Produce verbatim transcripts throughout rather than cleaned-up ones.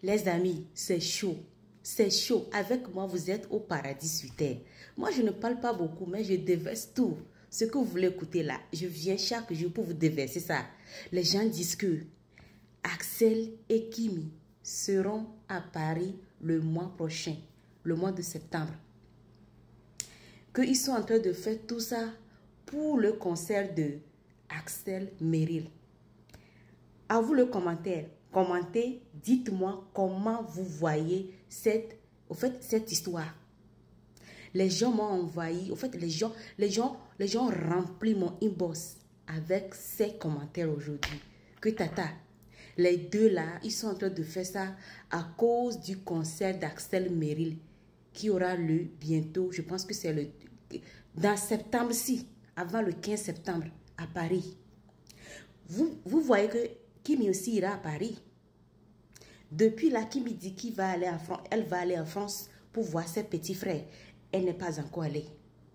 Les amis, c'est chaud. C'est chaud. Avec moi, vous êtes au paradis sur terre. Moi, je ne parle pas beaucoup, mais je déverse tout. Ce que vous voulez écouter là, je viens chaque jour pour vous déverser ça. Les gens disent que Axel et Kimi seront à Paris le mois prochain, le mois de septembre. Qu'ils sont en train de faire tout ça pour le concert de Axel Meryl. À vous le commentaire. Commentez, dites-moi comment vous voyez cette, au fait, cette histoire. Les gens m'ont envahi, au fait, les gens, les gens, les gens ont rempli mon inbox avec ces commentaires aujourd'hui. Que tata, les deux là, ils sont en train de faire ça à cause du concert d'Axel Meryl qui aura lieu bientôt. Je pense que c'est le dans septembre-ci, avant le quinze septembre, à Paris. Vous, vous voyez que Kimi aussi ira à Paris. Depuis là, Kimi dit qu'elle va aller en France, elle va aller en France pour voir ses petits frères. Elle n'est pas encore allée.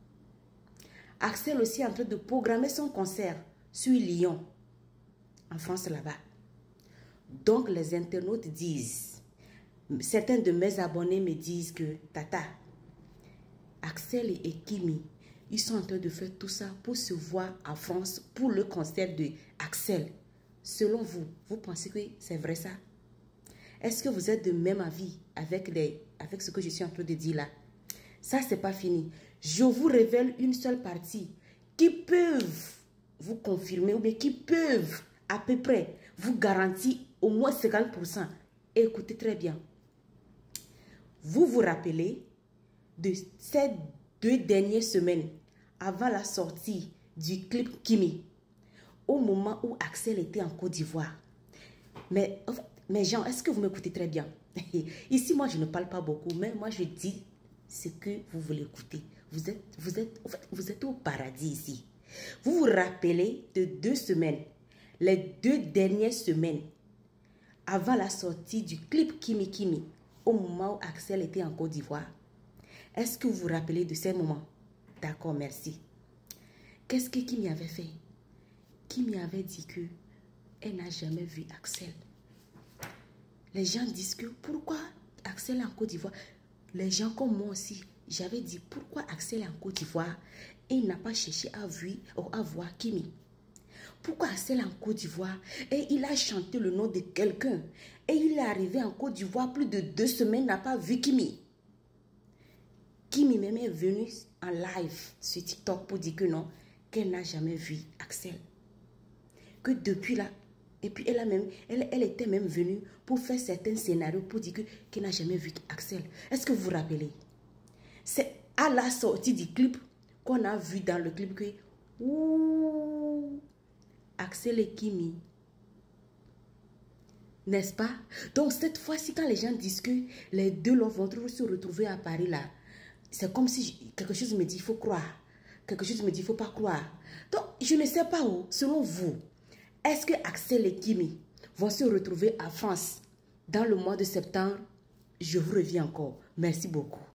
Axel aussi est en train de programmer son concert sur Lyon, en France là-bas. Donc les internautes disent, certains de mes abonnés me disent que tata, Axel et Kimi, ils sont en train de faire tout ça pour se voir en France pour le concert de Axel. Selon vous, vous pensez que c'est vrai ça? Est-ce que vous êtes de même avis avec, les, avec ce que je suis en train de dire là? Ça, c'est pas fini. Je vous révèle une seule partie qui peuvent vous confirmer ou bien qui peuvent à peu près vous garantir au moins cinquante pour cent. Écoutez très bien. Vous vous rappelez de ces deux dernières semaines avant la sortie du clip Kimi, au moment où Axel était en Côte d'Ivoire. Mais, mais Jean, est-ce que vous m'écoutez très bien? Ici, moi, je ne parle pas beaucoup, mais moi, je dis ce que vous voulez écouter. Vous êtes, vous êtes, en fait, vous êtes au paradis ici. Vous vous rappelez de deux semaines, les deux dernières semaines, avant la sortie du clip Kimi Kimi, au moment où Axel était en Côte d'Ivoire. Est-ce que vous vous rappelez de ces moments? D'accord, merci. Qu'est-ce que Kimi avait fait? Kimi avait dit que elle n'a jamais vu Axel. Les gens disent que pourquoi Axel est en Côte d'Ivoire? Les gens comme moi aussi, j'avais dit pourquoi Axel est en Côte d'Ivoire et il n'a pas cherché à, vu, à voir Kimi. Pourquoi Axel est en Côte d'Ivoire et il a chanté le nom de quelqu'un et il est arrivé en Côte d'Ivoire plus de deux semaines, n'a pas vu Kimi. Kimi même est venue en live sur TikTok pour dire que non, qu'elle n'a jamais vu Axel. Que depuis là, et puis elle, a même, elle, elle était même venue pour faire certains scénarios pour dire qu'elle n'a jamais vu Axel. Est-ce que vous vous rappelez? C'est à la sortie du clip qu'on a vu dans le clip que ouh, Axel et Kimi. N'est-ce pas? Donc cette fois-ci, quand les gens disent que les deux là vont se retrouver à Paris là, c'est comme si je, quelque chose me dit il faut croire. Quelque chose me dit il ne faut pas croire. Donc je ne sais pas où, selon vous, est-ce que Axel et Kimi vont se retrouver à France dans le mois de septembre? Je vous reviens encore. Merci beaucoup.